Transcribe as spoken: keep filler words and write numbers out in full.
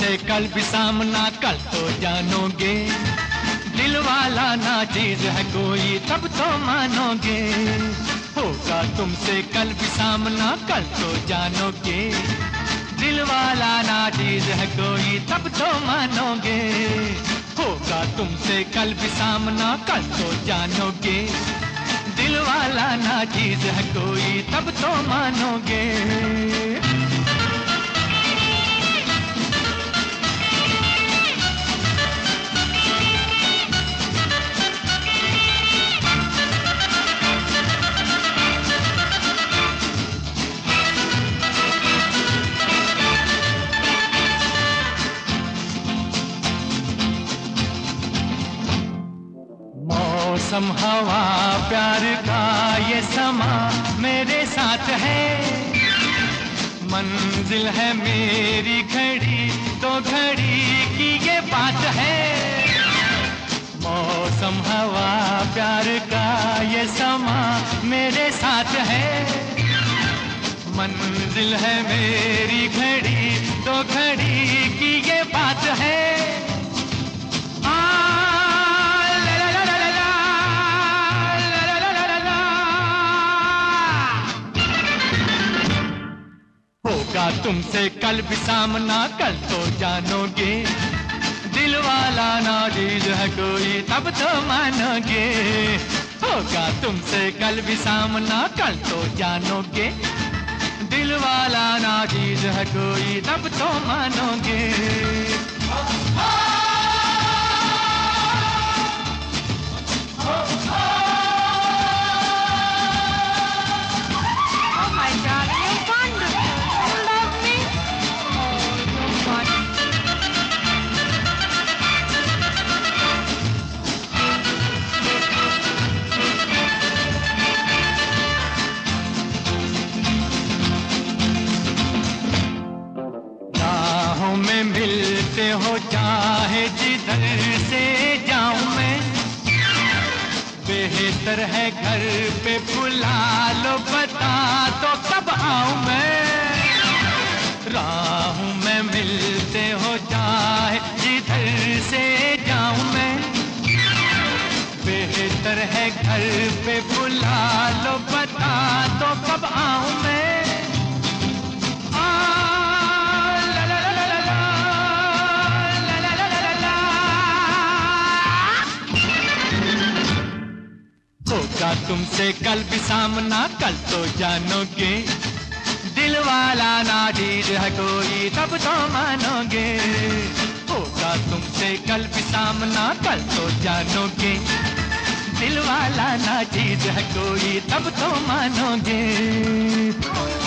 तुमसे कल भी सामना, कल तो जानोगे। दिल वाला ना चीज है कोई, तब तो मानोगे। होगा तुमसे कल भी सामना, कल तो जानोगे। दिल वाला ना चीज है कोई, तब तो मानोगे। होगा तुमसे कल भी सामना, कल तो जानोगे। दिल वाला ना चीज है कोई, तब तो मानोगे। मौसम हवा प्यार का ये समा मेरे साथ है। मंजिल है मेरी घड़ी, तो घड़ी की ये बात है। मौसम हवा प्यार का ये समा मेरे साथ है। मंजिल है मेरी घड़ी, तो घड़ी की ये बात है। होगा तुमसे कल भी सामना, कल तो जानोगे। दिल वाला ना चीज है कोई, तब तो मानोगे। होगा तुमसे कल भी सामना, कल तो जानोगे। दिल वाला ना चीज है कोई, तब तो मानोगे। में मिलते हो चाहे जिधर से जाऊं मैं। बेहतर है घर पे बुला लो, बता तो कब आऊं मैं। राहों में मिलते हो चाहे जिधर से जाऊं मैं। बेहतर है घर पे बुला लो, बता तो कब आऊं मैं। होगा तुमसे कल भी सामना, कल तो जानोगे। दिल वाला ना चीज है कोई, तब तो मानोगे। होगा तुमसे कल भी सामना, कल तो जानोगे। दिल वाला ना चीज है कोई, तब तो मानोगे।